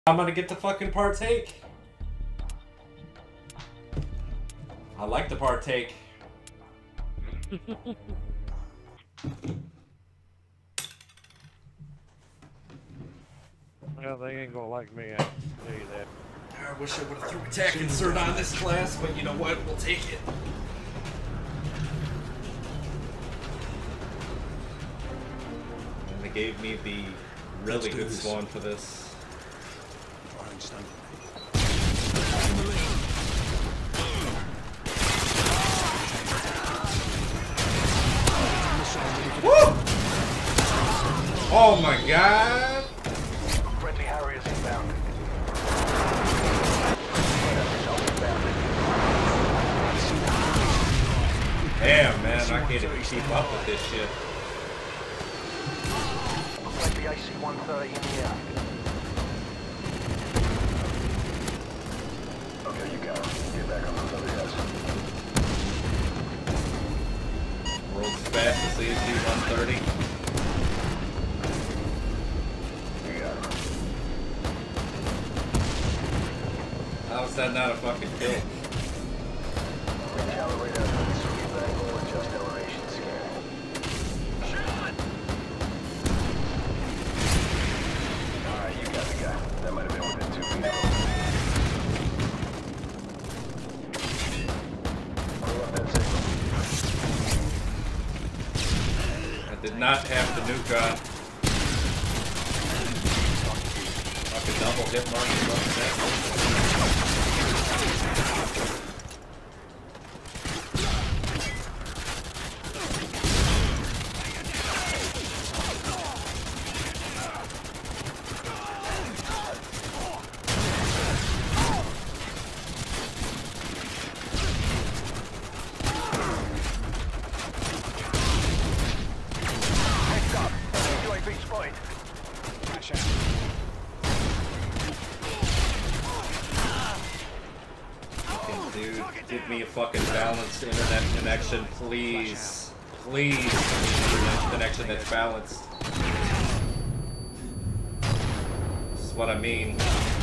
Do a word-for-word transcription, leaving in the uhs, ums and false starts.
I'm gonna get the fucking partake. I like the partake. Well, they ain't gonna like me, I can tell you that. I wish I would have threw attack insert on this class, but you know what? We'll take it. And they gave me the really good this. Spawn for this. Woo! Oh my god! Friendly Harriers inbound. Damn, man, I can't even keep up with this shit. Looks like the A C one thirty in the air. Okay, you got it. Get back on those other guys. World's fastest A C one thirty. You got it. How is that not a fucking kill? Recalibrate our sweep angle, adjust elevation scan. Shot! Alright, you got the guy. That might have been within two feet of him. Pull up that signal. I did not have the nuke on. Fucking double hit marking on that. Dude, give me a fucking balanced internet connection, please. Please, internet connection that's balanced. This is what I mean.